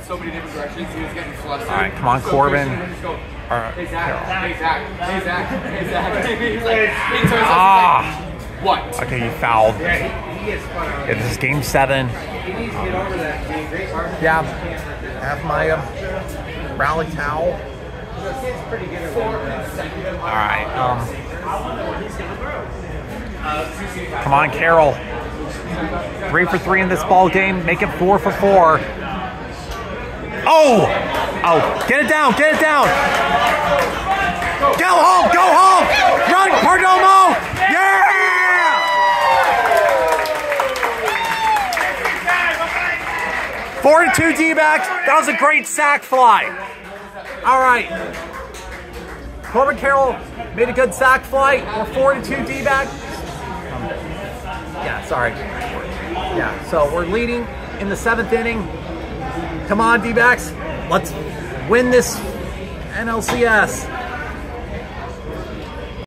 so many different directions. He was getting flustered. All right, come on, Corbin. What? Okay, he fouled. Yeah, This is game 7. Yeah, have my rally towel. All right. Come on, Carroll. 3 for 3 in this ball game. Make it 4 for 4. Oh! Oh! Get it down! Get it down! Go home! Go home! Run, Perdomo! Yeah! 4-2 D-backs. That was a great sack fly. All right. Corbin Carroll made a good sack fly. We're 4-2 D-back. Yeah, sorry. Yeah, so we're leading in the 7th inning. Come on, D-backs. Let's win this NLCS.